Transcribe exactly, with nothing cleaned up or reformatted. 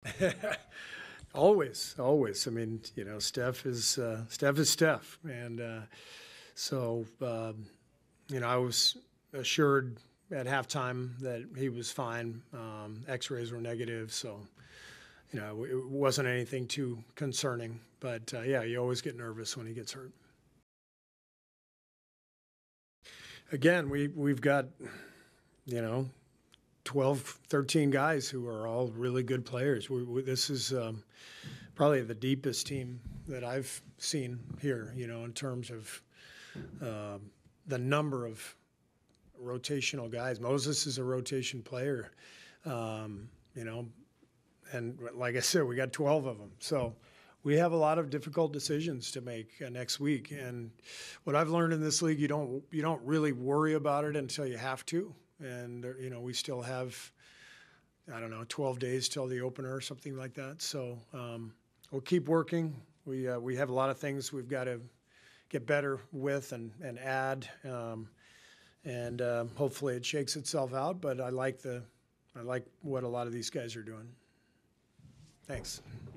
Always, always. I mean, you know, Steph is uh, Steph is Steph, and uh, so um, you know, I was assured at halftime that he was fine. Um, X-rays were negative, so you know, it wasn't anything too concerning. But uh, yeah, you always get nervous when he gets hurt. Again, we we've got, you know, twelve, thirteen guys who are all really good players. We, we, this is um, probably the deepest team that I've seen here, you know, in terms of uh, the number of rotational guys. Moses is a rotation player, um, you know, and like I said, we got twelve of them. So we have a lot of difficult decisions to make uh, next week. And what I've learned in this league, you don't you don't really worry about it until you have to. And, you know, we still have, I don't know, twelve days till the opener or something like that. So um, we'll keep working. We uh, we have a lot of things we've got to get better with and, and add. Um, and uh, hopefully it shakes itself out. But I like the I like what a lot of these guys are doing. Thanks.